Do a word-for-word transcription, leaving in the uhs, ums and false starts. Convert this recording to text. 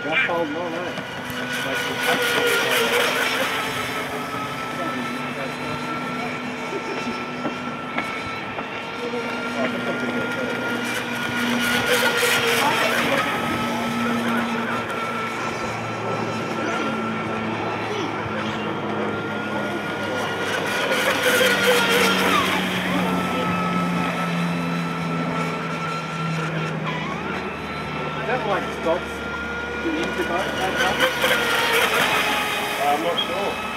Just holding on, eh? That like stops the incubate, that I'm not sure.